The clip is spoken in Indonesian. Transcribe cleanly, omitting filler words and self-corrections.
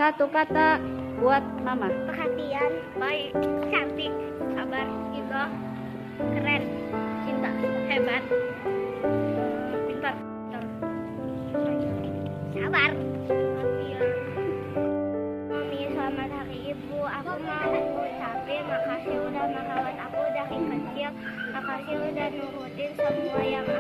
Satu kata buat mama. Perhatian, baik, cantik, sabar, gigih, keren, cinta, hebat, pintar, sabar. Perhatian. Mami, selamat hari Ibu. Aku mau ucapin makasih udah merawat aku dari kecil. Makasih udah nurutin semua yang